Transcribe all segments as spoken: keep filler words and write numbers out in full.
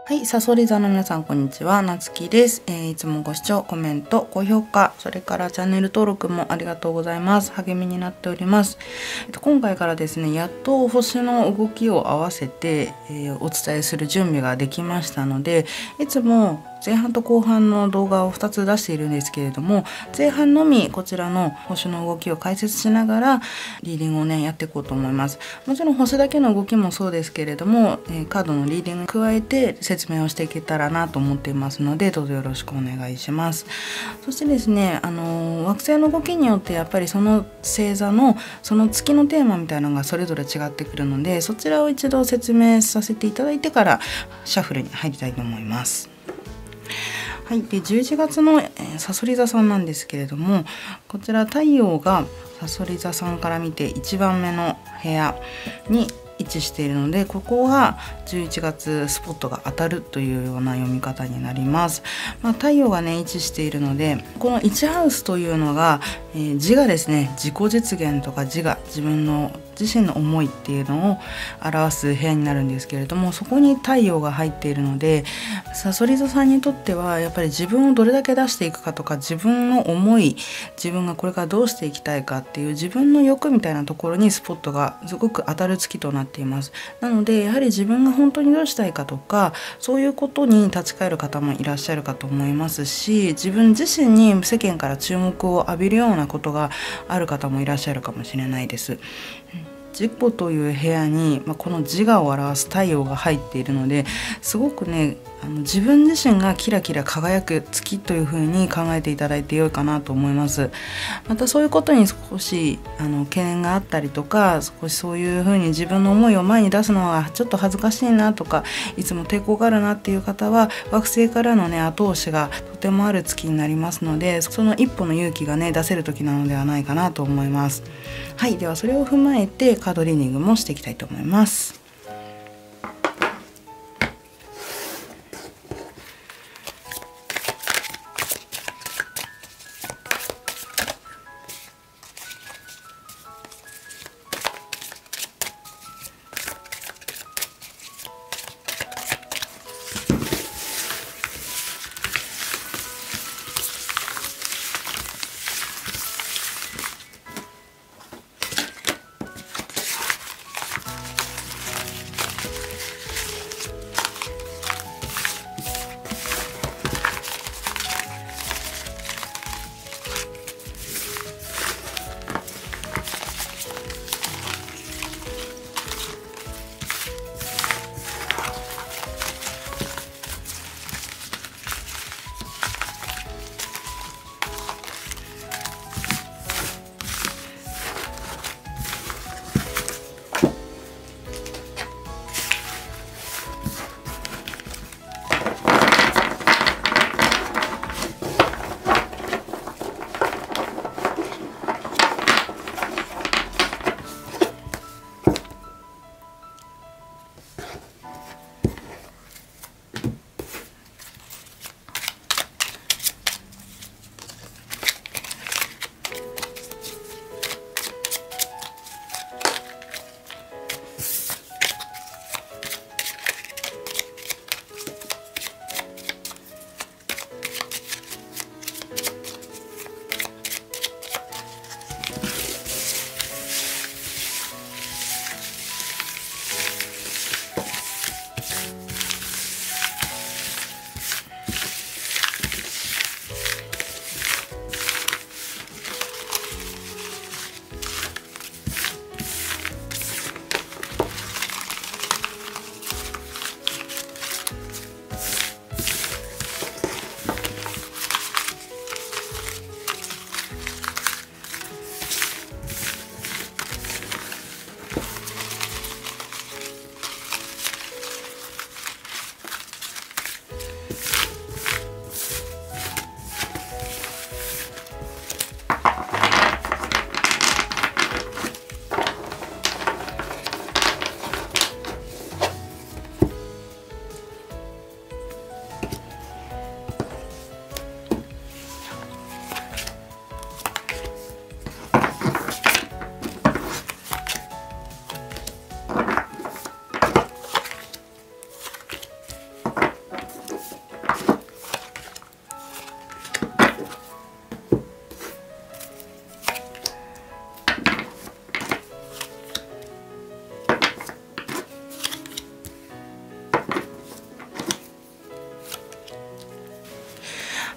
はい、サソリ座の皆さんこんにちは、なつきです、えー、いつもご視聴、コメント、高評価、それからチャンネル登録もありがとうございます。励みになっております。えっと、今回からですね、やっと星の動きを合わせて、えー、お伝えする準備ができましたので、いつも前半と後半の動画をふたつ出しているんですけれども、前半のみこちらの星の動きを解説しながらリーディングをねやっていこうと思います。もちろん星だけの動きもそうですけれども、えー、カードのリーディングに加えて説明をしていけたらなと思っていますので、どうぞよろしくお願いします。そしてですね、あのー、惑星の動きによってやっぱりその星座のその月のテーマみたいなのがそれぞれ違ってくるので、そちらを一度説明させていただいてからシャッフルに入りたいと思います。はい、でじゅういちがつのさそり座さんなんですけれども、こちら太陽がさそり座さんから見ていちばんめの部屋に位置しているので、ここがじゅういちがつスポットが当たるというような読み方になります。まあ、太陽がね位置しているので、このいちハウスというのが、えー、自我ですね、自己実現とか自我、自分の自身の思いっていうのを表す部屋になるんですけれども、そこに太陽が入っているので、さそり座さんにとってはやっぱり自分をどれだけ出していくかとか、自分の思い、自分がこれからどうしていきたいかっていう自分の欲みたいなところにスポットがすごく当たる月となっています。なのでやはり自分が本当にどうしたいかとか、そういうことに立ち返る方もいらっしゃるかと思いますし、自分自身に世間から注目を浴びるようなことがある方もいらっしゃるかもしれないです。自己という部屋に、まあ、この自我を表す太陽が入っているので、すごくねあの自分自身がキラキラ輝く月という風に考えていただいて良いかなと思います。またそういうことに少しあの懸念があったりとか、少しそういう風に自分の思いを前に出すのはちょっと恥ずかしいなとか、いつも抵抗があるなっていう方は、惑星からのね後押しがとてもある月になりますので、その一歩の勇気がね出せる時なのではないかなと思います。はい、ではそれを踏まえてカードリーディングもしていきたいと思います。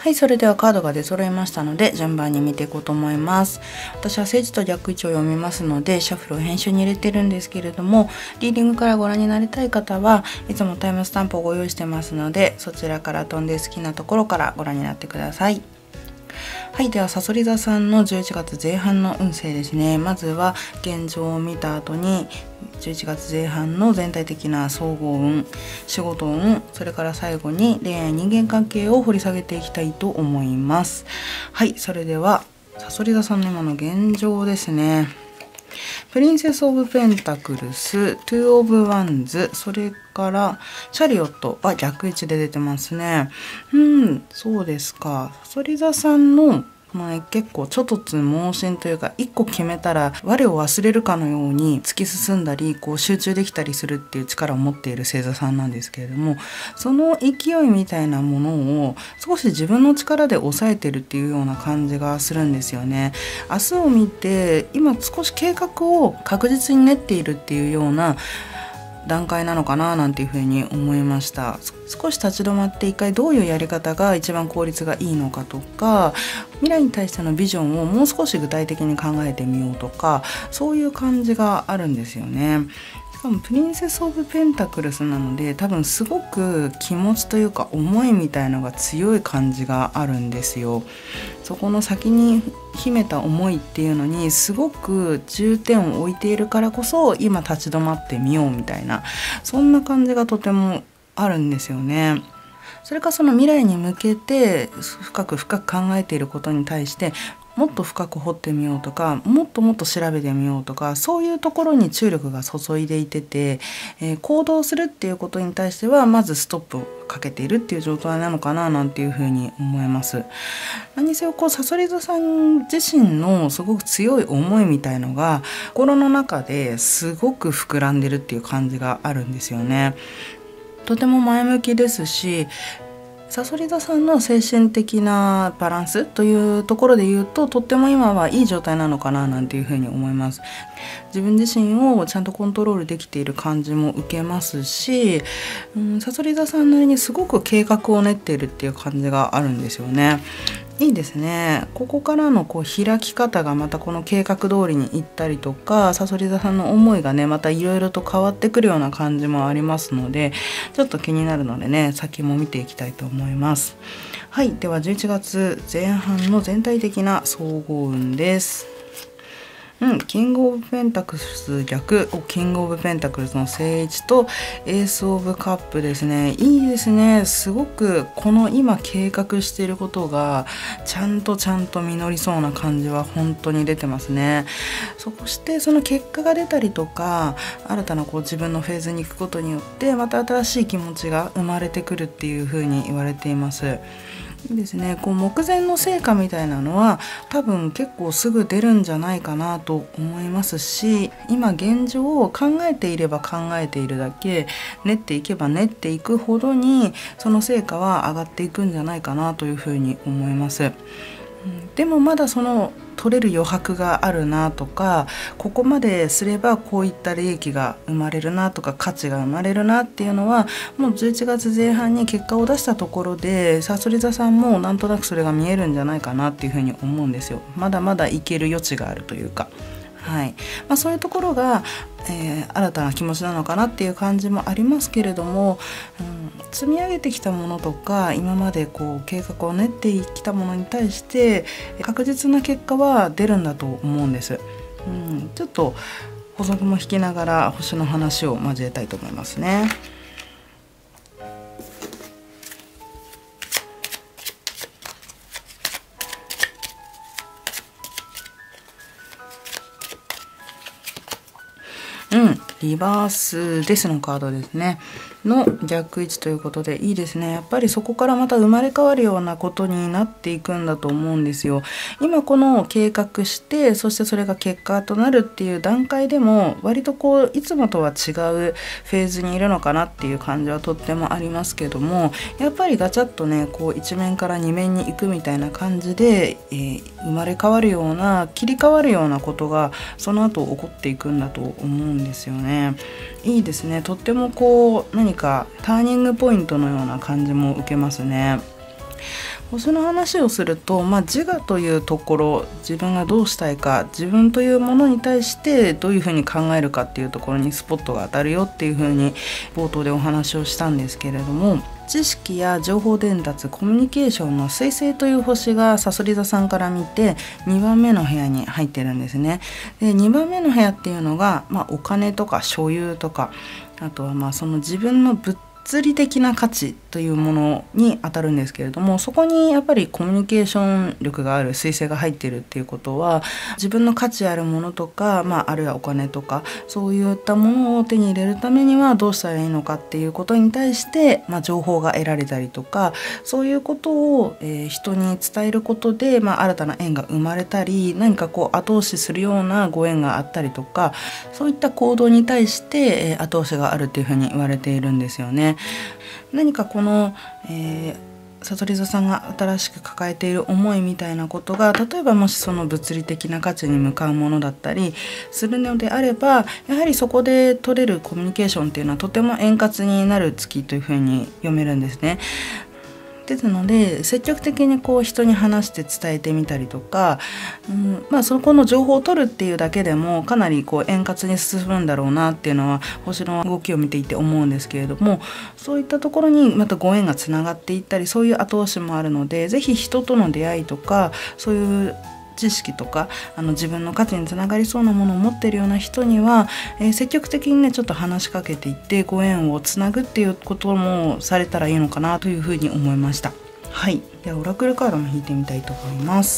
はい、それではカードが出揃いましたので順番に見ていこうと思います。私は聖地と逆位置を読みますのでシャッフルを編集に入れてるんですけれども、リーディングからご覧になりたい方はいつもタイムスタンプをご用意してますので、そちらから飛んで好きなところからご覧になってください。はい、ではさそり座さんのじゅういちがつぜん半の運勢ですね。まずは現状を見た後にじゅういちがつぜん半の全体的な総合運、仕事運、それから最後に恋愛人間関係を掘り下げていきたいと思います。はい、それではさそり座さんの今の現状ですね。プリンセス・オブ・ペンタクルス、トゥー・オブ・ワンズ、それからチャリオットは逆位置で出てますね。うん、そうですか。さそり座さんのまあね、結構ちょっとつ盲信というか、一個決めたら我を忘れるかのように突き進んだりこう集中できたりするっていう力を持っている星座さんなんですけれども、その勢いみたいなものを少し自分の力で抑えてるっていうような感じがするんですよね。明日を見て今少し計画を確実に練っているっていうような段階なのかななんていうふうに思いました。少し立ち止まって一回どういうやり方が一番効率がいいのかとか、未来に対してのビジョンをもう少し具体的に考えてみようとか、そういう感じがあるんですよね。しかもプリンセス・オブ・ペンタクルスなので、多分すごく気持ちというか思いみたいのが強い感じがあるんですよ。そこの先に秘めた思いっていうのにすごく重点を置いているからこそ、今立ち止まってみようみたいな、そんな感じがとてもあるんですよね。それかその未来に向けて深く深く考えていることに対してもっと深く掘ってみようとか、もっともっと調べてみようとか、そういうところに注力が注いでいてて、えー、行動するっていうことに対してはまずストップをかけているっていう状態なのかななんていうふうに思います。何せよこうさそり座さん自身のすごく強い思いみたいのが心の中ですごく膨らんでるっていう感じがあるんですよね。とても前向きですし、さそり座さんの精神的なバランスというところで言うと、とっても今はいい状態なのかななんていうふうに思います。自分自身をちゃんとコントロールできている感じも受けますし、うん、さそり座さんなりにすごく計画を練っているっていう感じがあるんですよね。いいですね。ここからのこう開き方がまたこの計画通りにいったりとか、さそり座さんの思いがねまたいろいろと変わってくるような感じもありますので、ちょっと気になるのでね、先も見ていきたいと思います。はい、ではじゅういちがつぜん半の全体的な総合運です。うん、キングオブペンタクルス逆、キングオブペンタクルスの正位置とエースオブカップですね。いいですね。すごくこの今計画していることがちゃんとちゃんと実りそうな感じは本当に出てますね。そしてその結果が出たりとか、新たなこう自分のフェーズに行くことによってまた新しい気持ちが生まれてくるっていう風に言われています。いいですね。こう目前の成果みたいなのは多分結構すぐ出るんじゃないかなと思いますし、今現状を考えていれば考えているだけ、練っていけば練っていくほどにその成果は上がっていくんじゃないかなというふうに思います。でもまだその取れる余白があるなとか、ここまですればこういった利益が生まれるなとか価値が生まれるなっていうのはもうじゅういちがつぜん半に結果を出したところで、さそり座さんもなんとなくそれが見えるんじゃないかなっていうふうに思うんですよ。まだまだいける余地があるというか、はいまあ、そういうところが、えー、新たな気持ちなのかなっていう感じもありますけれども、うん、積み上げてきたものとか今までこう計画を練ってきたものに対して確実な結果は出るんだと思うんです。うん、ちょっと補足も引きながら星の話を交えたいと思いますね。うん、リバースデスのカードですねの逆位置ということで、いいですね。やっぱりそこからまた生まれ変わるようなことになっていくんだと思うんですよ。今この計画して、そしてそれが結果となるっていう段階でも割とこういつもとは違うフェーズにいるのかなっていう感じはとってもありますけども、やっぱりガチャッとねこう一面から二面に行くみたいな感じで、えー、生まれ変わるような切り替わるようなことがその後起こっていくんだと思うんですよね。いいですね。とってもこう何かターニングポイントのような感じも受けますね。 星の話をすると、まあ、自我というところ、自分がどうしたいか、自分というものに対してどういうふうに考えるかっていうところにスポットが当たるよっていうふうに冒頭でお話をしたんですけれども、知識や情報伝達、コミュニケーションの水星という星がさそり座さんから見てにばんめの部屋に入ってるんですね。でにばんめの部屋っていうのが、まあ、お金とか所有とか、あとはまあその自分の物物理的な価値というものに当たるんですけれども、そこにやっぱりコミュニケーション力がある彗星が入っているっていうことは、自分の価値あるものとか、まあ、あるいはお金とかそういったものを手に入れるためにはどうしたらいいのかっていうことに対して、まあ、情報が得られたりとか、そういうことを、えー、人に伝えることで、まあ、新たな縁が生まれたり、何かこう後押しするようなご縁があったりとか、そういった行動に対して、えー、後押しがあるっていうふうに言われているんですよね。何かこの、えー、さそり座さんが新しく抱えている思いみたいなことが、例えばもしその物理的な価値に向かうものだったりするのであれば、やはりそこで取れるコミュニケーションっていうのはとても円滑になる月というふうに読めるんですね。ですので積極的にこう人に話して伝えてみたりとか、うんまあ、そこの情報を取るっていうだけでもかなりこう円滑に進むんだろうなっていうのは星の動きを見ていて思うんですけれども、そういったところにまたご縁がつながっていったり、そういう後押しもあるので、ぜひ人との出会いとかそういう知識とかあの自分の価値につながりそうなものを持っているような人には、えー、積極的にねちょっと話しかけていってご縁をつなぐっていうこともされたらいいのかなというふうに思いました。はい、ではオラクルカードも引いてみたいと思います。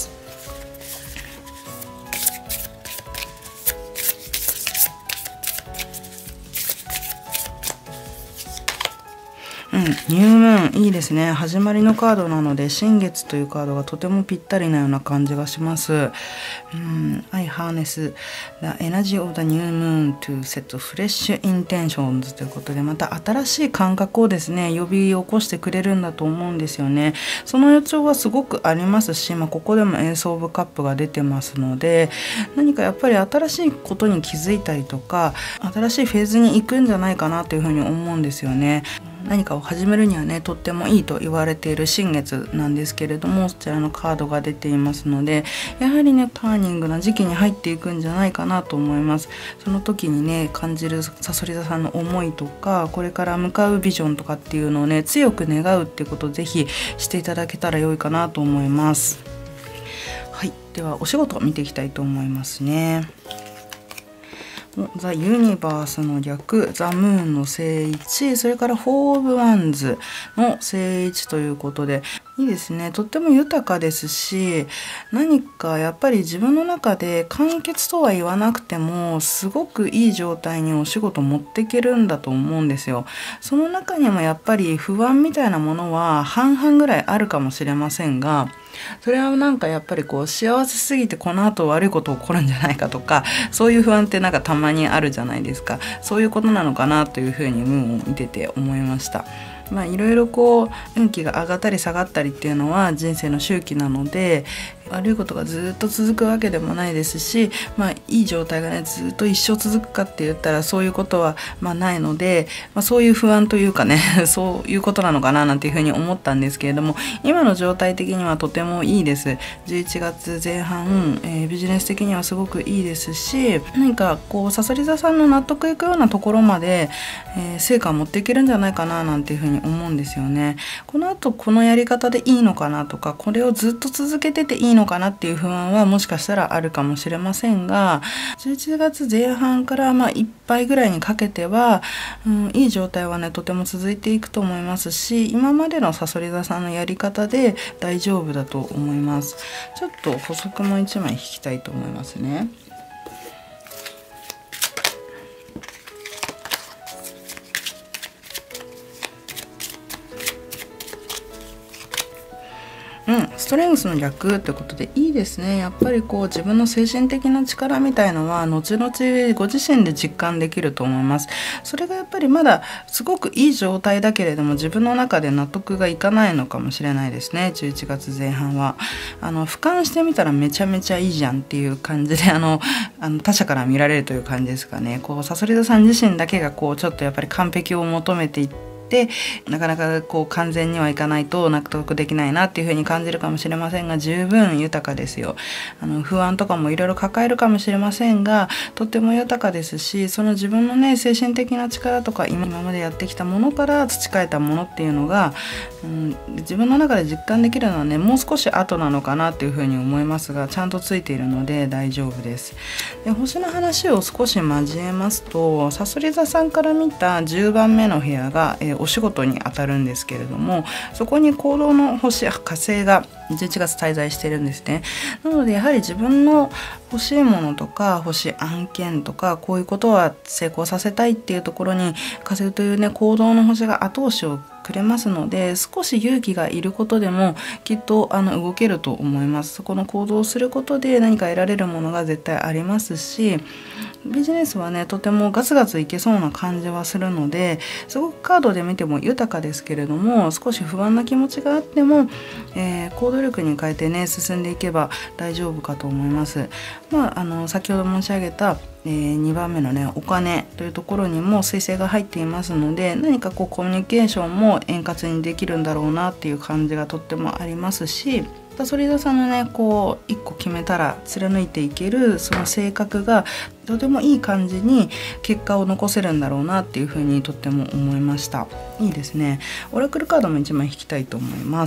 うん、ニュームーンいいですね。始まりのカードなので新月というカードがとてもぴったりなような感じがします。うん、I harness the energy of the new moon to set fresh intentions ということで、また新しい感覚をですね呼び起こしてくれるんだと思うんですよね。その予兆はすごくありますし、まあ、ここでもエースオブカップが出てますので、何かやっぱり新しいことに気づいたりとか新しいフェーズに行くんじゃないかなというふうに思うんですよね。何かを始めるにはねとってもいいと言われている新月なんですけれども、そちらのカードが出ていますので、やはりねターニングな時期に入っていくんじゃないかなと思います。その時にね感じるさそり座さんの思いとか、これから向かうビジョンとかっていうのをね強く願うっていうことをぜひしていただけたら良いかなと思います。はい、ではお仕事を見ていきたいと思いますね。ザ・ユニバースの逆、ザ・ムーンの正位置、それからフォー・オブ・ワンズの正位置ということで、いいですね。とっても豊かですし、何かやっぱり自分の中で完結とは言わなくてもすごくいい状態にお仕事持っていけるんだと思うんですよ。その中にもやっぱり不安みたいなものは半々ぐらいあるかもしれませんが、それはなんかやっぱりこう幸せすぎてこの後悪いこと起こるんじゃないかとか、そういう不安ってなんかたまにあるじゃないですか。そういうことなのかなというふうにムーンを見てて思いました。まあいろいろこう運気が上がったり下がったりっていうのは人生の周期なので、悪いことがずっと続くわけでもないですし、まあいい状態がねずっと一生続くかって言ったらそういうことはまあないので、まあ、そういう不安というかねそういうことなのかななんていうふうに思ったんですけれども、今の状態的にはとてもいいです。じゅういちがつぜん半、えー、ビジネス的にはすごくいいですし、何かこうさそり座さんの納得いくようなところまで、えー、成果を持っていけるんじゃないかななんていうふうに思うんですよね。この後このやり方でいいのかなとか、これをずっと続けてていいのかなっていう不安はもしかしたらあるかもしれませんが、じゅういちがつぜん半からまあいっぱいぐらいにかけては、うん、いい状態はねとても続いていくと思いますし、今までのさそり座さんのやり方で大丈夫だと思います。ちょっと補足もいちまい引きたいと思いますね。うん、ストレングスの逆ってことでいいですね。やっぱりこう自分の精神的な力みたいのは後々ご自身で実感できると思います。それがやっぱりまだすごくいい状態だけれども自分の中で納得がいかないのかもしれないですね。じゅういちがつぜん半はあの俯瞰してみたらめちゃめちゃいいじゃんっていう感じであのあの他者から見られるという感じですかね。こうさそり座さん自身だけがこうちょっとやっぱり完璧を求めていってて、なかなかこう完全にはいかないと納得できないなっていう風に感じるかもしれませんが、十分豊かですよ。あの不安とかもいろいろ抱えるかもしれませんが、とても豊かですし、その自分のね精神的な力とか今までやってきたものから培えたものっていうのが、うん、自分の中で実感できるのはねもう少し後なのかなっていう風に思いますが、ちゃんとついているので大丈夫です。で、星の話を少し交えますと、さそり座さんから見たじゅうばんめの部屋が、えー、お仕事にあたるんですけれども、そこに行動の星火星がじゅういちがつ滞在してるんですね。なのでやはり自分の欲しいものとか欲しい案件とか、こういうことは成功させたいっていうところに火星というね行動の星が後押しをくれますので、少し勇気がいることでもきっとあの動けると思います。そこの行動をすることで何か得られるものが絶対ありますし、ビジネスはねとてもガツガツいけそうな感じはするので、すごくカードで見ても豊かですけれども、少し不安な気持ちがあっても、えー、行動力に変えてね進んでいけば大丈夫かと思います。まあ、あの先ほど申し上げたえー、にばんめのねお金というところにも彗星が入っていますので、何かこうコミュニケーションも円滑にできるんだろうなっていう感じがとってもありますし、さそり座さんのねこう一個決めたら貫いていけるその性格がとてもいい感じに結果を残せるんだろうなっていうふうにとっても思いました。いいですね。オラクルカードもいちまい引きたいと思います。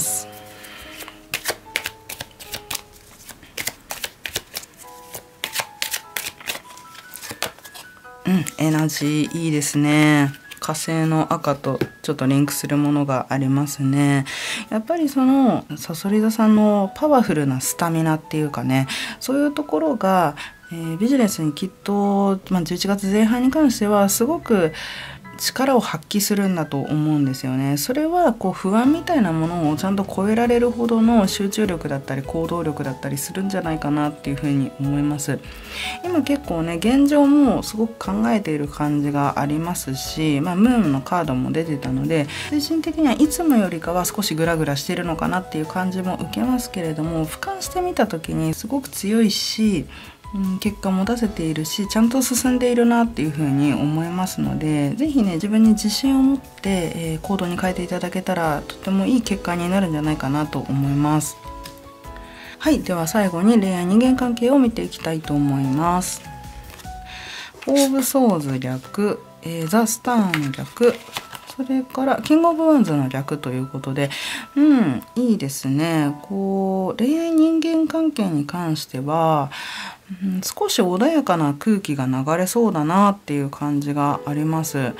うん、エナジーいいですね。火星の赤とちょっとリンクするものがありますね。やっぱりそのさそり座さんのパワフルなスタミナっていうかね、そういうところが、えー、ビジネスにきっと、まあ、じゅういちがつぜん半に関してはすごく力を発揮するんだと思うんですよね。それはこう不安みたいなものをちゃんと超えられるほどの集中力だったり行動力だったりするんじゃないかなっていうふうに思います。今結構ね現状もすごく考えている感じがありますし、まあ、ムーンのカードも出てたので、精神的にはいつもよりかは少しグラグラしてるのかなっていう感じも受けますけれども、俯瞰してみた時にすごく強いし、うん、結果も出せているし、ちゃんと進んでいるなっていうふうに思いますので、是非ね自分に自信を持って、えー、行動に変えていただけたらとてもいい結果になるんじゃないかなと思います。はい、では最後に恋愛人間関係を見ていきたいと思います。フォーブソーズ略、えー、ザ・スターの略、それからキングオブワンズの略ということで、うんいいですね。こう恋愛人間関係に関しては、うん、少し穏やかな空気が流れそうだなっていう感じがあります。うん、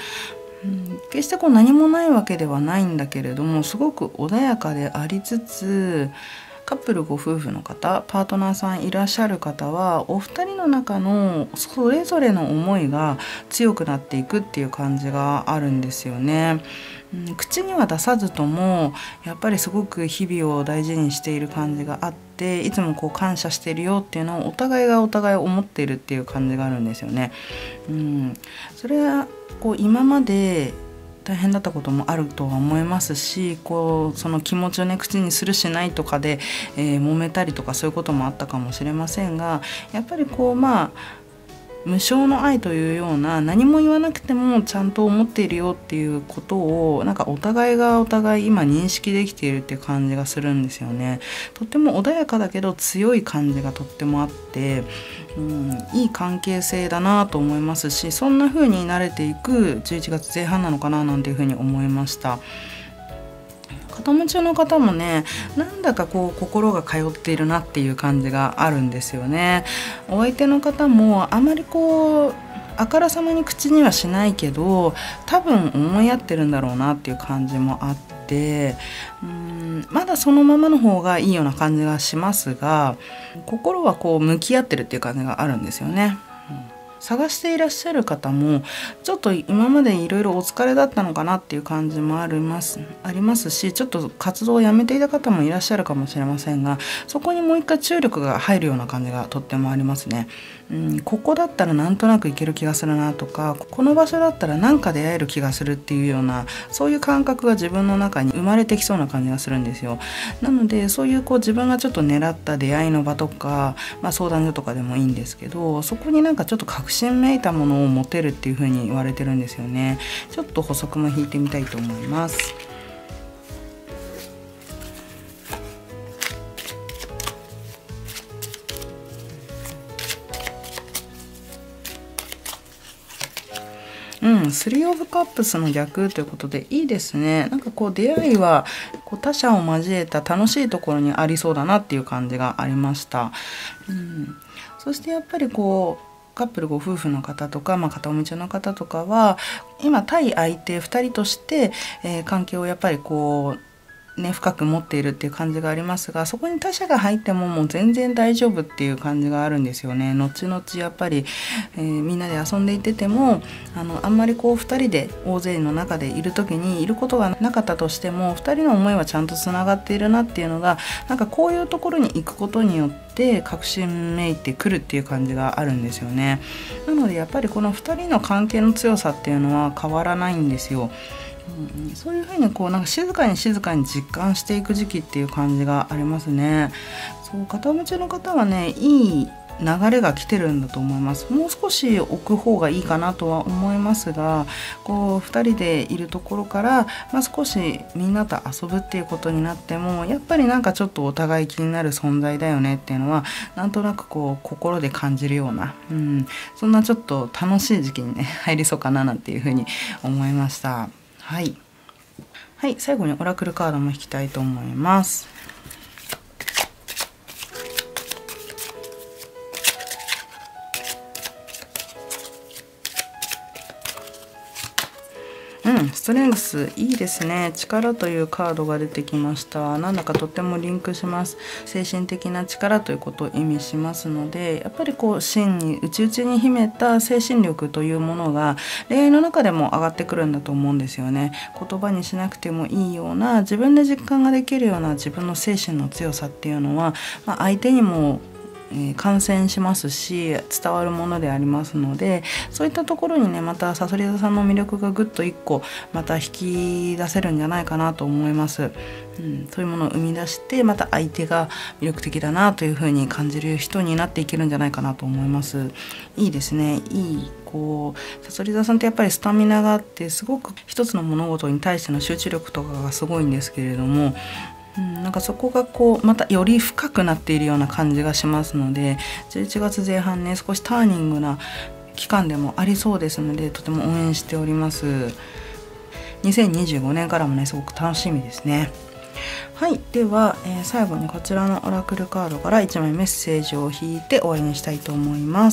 決してこう何もないわけではないんだけれども、すごく穏やかでありつつ、カップルご夫婦の方、パートナーさんいらっしゃる方はお二人の中のそれぞれの思いが強くなっていくっていう感じがあるんですよね。うん、口には出さずともやっぱりすごく日々を大事にしている感じがあって、いつもこう感謝してるよっていうのをお互いがお互い思っているっていう感じがあるんですよね。うん、それはこう今まで大変だったこともあるとは思いますし、こうその気持ちをね口にするしないとかで、えー、揉めたりとかそういうこともあったかもしれませんが、やっぱりこうまあ無償の愛というような、何も言わなくてもちゃんと思っているよっていうことをなんかお互いがお互い今認識できているっていう感じがするんですよね。とっても穏やかだけど強い感じがとってもあって、うん、いい関係性だなと思いますし、そんな風に慣れていくじゅういちがつぜん半なのかななんていう風に思いました。片持ちの方もね、なんだかこう心が通っているなっていう感じがあるんですよね。お相手の方もあまりこうあからさまに口にはしないけど、多分思い合ってるんだろうなっていう感じもあって、うーんまだそのままの方がいいような感じがしますが、心はこう向き合ってるっていう感じがあるんですよね。うん探していらっしゃる方もちょっと今までいろいろお疲れだったのかなっていう感じもありますありますし、ちょっと活動をやめていた方もいらっしゃるかもしれませんが、そこにもう一回注力が入るような感じがとってもありますね。うん、ここだったらなんとなくいける気がするなとか、この場所だったら何か出会える気がするっていうような、そういう感覚が自分の中に生まれてきそうな感じがするんですよ。なのでそういうこう自分がちょっと狙った出会いの場とか、まあ、相談所とかでもいいんですけど、そこになんかちょっと確確信めいたものを持てるっていう風に言われてるんですよね。ちょっと補足も引いてみたいと思います。うん、スリーオブカップスの逆ということでいいですね。なんかこう出会いはこう他者を交えた楽しいところにありそうだなっていう感じがありました。うん、そしてやっぱりこうカップルご夫婦の方とか、まあ、片思い中の方とかは今対相手ふたりとして、えー、関係をやっぱりこうね、深く持っているっていう感じがありますが、そこに他者が入ってももう全然大丈夫っていう感じがあるんですよね。後々やっぱり、えー、みんなで遊んでいててもあのあんまりこうふたりで大勢の中でいる時にいることがなかったとしてもふたりの思いはちゃんとつながっているなっていうのがなんかこういうところに行くことによって確信めいてくるっていう感じがあるんですよね。なのでやっぱりこのふたりの関係の強さっていうのは変わらないんですよ。うん、そういうふうにこうなんか静かに静かに実感していく時期っていう感じがありますね。そう片思い中の方はねいい流れが来てるんだと思います。もう少し置く方がいいかなとは思いますがこうふたりでいるところから、まあ、少しみんなと遊ぶっていうことになってもやっぱりなんかちょっとお互い気になる存在だよねっていうのはなんとなくこう心で感じるような、うん、そんなちょっと楽しい時期にね入りそうかななんていうふうに思いました。はい、はい、最後にオラクルカードも引きたいと思います。うん、ストレングスいいですね。力というカードが出てきました。なんだかとってもリンクします。精神的な力ということを意味しますのでやっぱりこう真に内々に秘めた精神力というものが恋愛の中でも上がってくるんだと思うんですよね。言葉にしなくてもいいような自分で実感ができるような自分の精神の強さっていうのは、まあ、相手にもえー、感染しますし伝わるものでありますのでそういったところにねまたさそり座さんの魅力がぐっといっこまた引き出せるんじゃないかなと思います、うん、そういうものを生み出してまた相手が魅力的だなというふうに感じる人になっていけるんじゃないかなと思います。いいですね。いいこうさそり座さんってやっぱりスタミナがあってすごく一つの物事に対しての集中力とかがすごいんですけれどもうん、なんかそこがこうまたより深くなっているような感じがしますのでじゅういちがつぜん半ね少しターニングな期間でもありそうですのでとても応援しております。にせんにじゅうごねんからもねすごく楽しみですね。はい、では、えー、最後にこちらのオラクルカードからいちまいメッセージを引いて終わりにしたいと思います。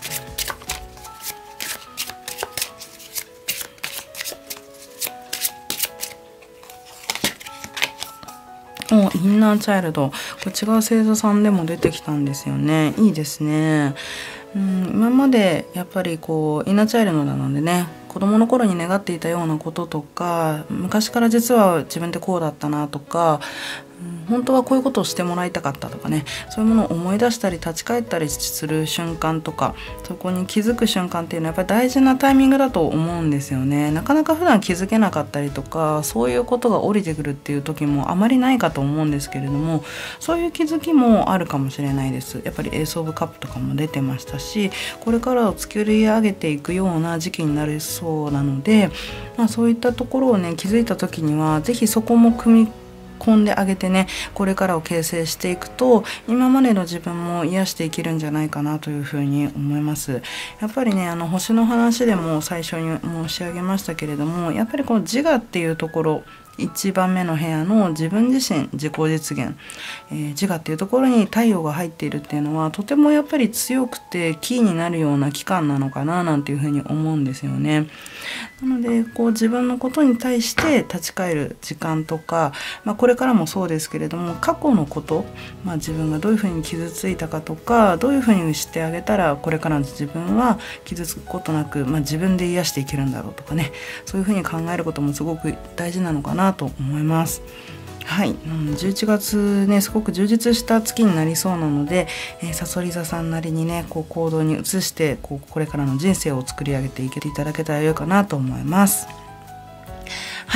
おインナーチャイルドこれ違う星座さんでも出てきたんですよね。いいですね。うん今までやっぱりこうインナーチャイルドなのでね子供の頃に願っていたようなこととか昔から実は自分ってこうだったなとか、うん、本当はこういうことをしてもらいたかったとかねそういうものを思い出したり立ち返ったりする瞬間とかそこに気づく瞬間っていうのはやっぱり大事なタイミングだと思うんですよね。なかなか普段気づけなかったりとかそういうことが降りてくるっていう時もあまりないかと思うんですけれどもそういう気づきもあるかもしれないです。やっぱりエースオブカップとかも出てましたしこれからを作り上げていくような時期になりそうなので、まあ、そういったところをね気づいた時には是非そこも組み込んであげてねこれからを形成していくと今までの自分も癒していけるんじゃないかなというふうに思います。やっぱりねあの星の話でも最初に申し上げましたけれどもやっぱりこの自我っていうところいちばんめの部屋の自分自身自己実現、えー、自我っていうところに太陽が入っているっていうのはとてもやっぱり強くてキーになるような期間なのかななんていうふうに思うんですよね。なのでこう自分のことに対して立ち返る時間とか、まあ、これからもそうですけれども過去のこと、まあ、自分がどういうふうに傷ついたかとかどういうふうにしてあげたらこれからの自分は傷つくことなく、まあ、自分で癒していけるんだろうとかねそういうふうに考えることもすごく大事なのかなと思います。はい、じゅういちがつねすごく充実した月になりそうなので、えー、さそり座さんなりにねこう行動に移してこうこれからの人生を作り上げていけていただけたらよいかなと思います。はい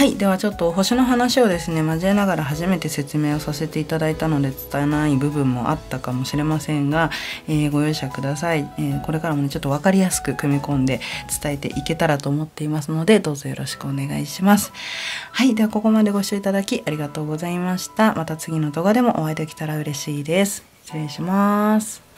はい、ではちょっと星の話をですね交えながら初めて説明をさせていただいたので伝えない部分もあったかもしれませんが、えー、ご容赦ください、えー、これからもねちょっと分かりやすく組み込んで伝えていけたらと思っていますので、どうぞよろしくお願いします。はい、ではここまでご視聴いただきありがとうございました。また次の動画でもお会いできたら嬉しいです。失礼します。